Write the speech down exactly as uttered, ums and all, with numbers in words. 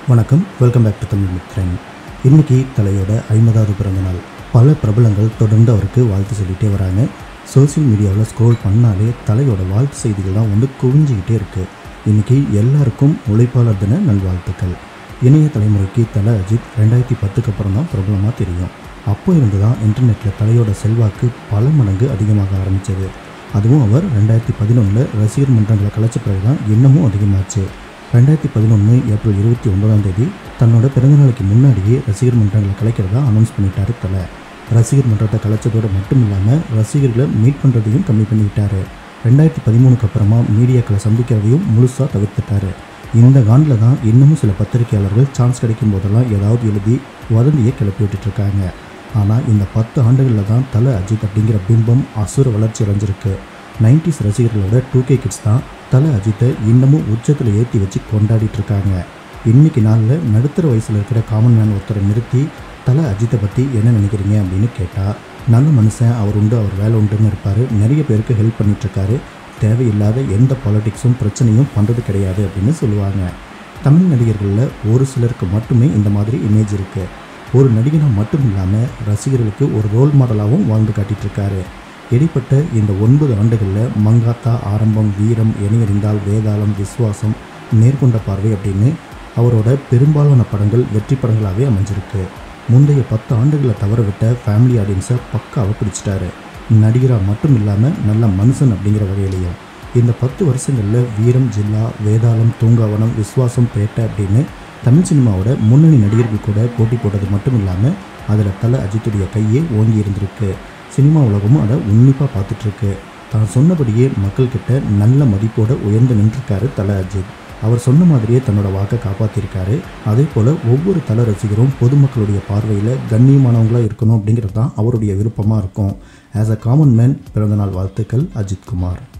வணக்கம், welcome back to Tamil Mithran. இன்றைக்கி தலையோட ஐம்பதாவது பிறந்த நாள். பல பிரபலங்கள் தொடர்ந்து அவருக்கு வாழ்த்து சொல்லிகிட்டே வராங்க. சோசியல் மீடியாவில் ஸ்க்ரோல் பண்ணாலே தலையோட வாழ்த்து செய்திகள் தான் வந்து குவிஞ்சிக்கிட்டே இருக்குது. இன்றைக்கி எல்லாருக்கும் உழைப்பாளர் தின நல்வாழ்த்துக்கள். இணைய தலைமுறைக்கு தலை அஜித் ரெண்டாயிரத்தி பத்துக்கு அப்புறம் தான் பிரபலமாக தெரியும். அப்போ இருந்து தான் இன்டர்நெட்டில் தலையோட செல்வாக்கு பல மடங்கு அதிகமாக ஆரம்பித்தது. அதுவும் அவர் ரெண்டாயிரத்தி பதினொன்றில் ரசிகர் மன்றங்களை கலைச்ச பிறகு தான் இன்னமும் அதிகமாச்சு. ரெண்டாயிரத்தி பதினொன்று ஏப்ரல் இருபத்தி ஒன்பதாம் தேதி தன்னோட பிறந்தநாளைக்கு முன்னாடியே ரசிகர் மன்றங்களை கலைக்கிறதா அனௌன்ஸ் பண்ணிட்டாரு தலை. ரசிகர் மன்றத்தை கலைச்சதோடு மட்டும் இல்லாமல் ரசிகர்களை மீட் பண்ணுறதையும் கம்மி பண்ணிக்கிட்டாரு. ரெண்டாயிரத்தி பதிமூணுக்கு அப்புறமா மீடியாக்களை சந்திக்கிறதையும் முழுசாக தவிர்த்துட்டாரு. இந்த காண்டில் தான் இன்னமும் சில பத்திரிகையாளர்கள் சான்ஸ் கிடைக்கும் போதெல்லாம் ஏதாவது எழுதி வதந்தியை கிளப்பி விட்டுட்ருக்காங்க. ஆனால் இந்த பத்து ஆண்டுகளில் தான் தலை அஜித் அப்படிங்கிற பிம்பம் அசுர வளர்ச்சி அடைஞ்சிருக்கு. நைன்டிஸ் ரசிகர்களோட டூ கே கிட்ஸ் தான் தலை அஜித்தை இன்னமும் உச்சத்தில் ஏற்றி வச்சு கொண்டாடிட்டு இருக்காங்க. இன்றைக்கி நாளில் நடுத்தர வயசில் இருக்கிற காமன் மேன் ஒருத்தரை நிறுத்தி தலை அஜித்தை பற்றி என்ன நினைக்கிறீங்க அப்படின்னு கேட்டால், நல்ல மனுஷன், அவர் உண்டு, அவர் வேலை உண்டுன்னு இருப்பார், நிறைய பேருக்கு ஹெல்ப் பண்ணிகிட்ருக்காரு, தேவையில்லாத எந்த பாலிடிக்ஸும் பிரச்சனையும் பண்ணுறது கிடையாது அப்படின்னு சொல்லுவாங்க. தமிழ் நடிகர்களில் ஒரு சிலருக்கு மட்டுமே இந்த மாதிரி இமேஜ் இருக்குது. ஒரு நடிகனாக மட்டும் இல்லாமல் ரசிகர்களுக்கு ஒரு ரோல் மாடலாகவும் வாழ்ந்து காட்டிகிட்ருக்காரு. இடைப்பட்ட இந்த ஒன்பது ஆண்டுகளில் மங்காத்தா, ஆரம்பம், வீரம், இணையறிந்தால், வேதாளம், விஸ்வாசம், நேர்கொண்ட பார்வை அப்படின்னு அவரோட பெரும்பாலான படங்கள் வெற்றி படங்களாகவே அமைஞ்சிருக்கு. முந்தைய பத்து ஆண்டுகளை தவற விட்ட ஃபேமிலி ஆடியன்ஸை பக்காவை பிடிச்சிட்டாரு. நடிகராக மட்டும் இல்லாமல் நல்ல மனுஷன் அப்படிங்கிற வகையிலையும். இந்த பத்து வருஷங்களில் வீரம், ஜில்லா, வேதாளம், தூங்காவனம், விஸ்வாசம், பேட்டை அப்படின்னு தமிழ் சினிமாவோட முன்னணி நடிகர்கள் கூட போட்டி போட்டது மட்டும் இல்லாமல் அதில் தலை அஜித்துடைய கையே ஓங்கி இருந்திருக்கு. சினிமா உலகமும் அதை உன்னிப்பாக பார்த்துட்ருக்கு. தான் சொன்னபடியே மக்கள்கிட்ட நல்ல மதிப்போடு உயர்ந்து நின்றுருக்காரு தலை அஜித். அவர் சொன்ன மாதிரியே தன்னோட வாக்கை காப்பாற்றிருக்காரு. அதே போல் ஒவ்வொரு தலை ரசிகரும் பொதுமக்களுடைய பார்வையில் கண்ணியமானவங்களாக இருக்கணும் அப்படிங்கிறது தான் அவருடைய விருப்பமாக இருக்கும். ஆஸ் அ காமன் மேன் பிறந்தநாள் வாழ்த்துக்கள் அஜித் குமார்.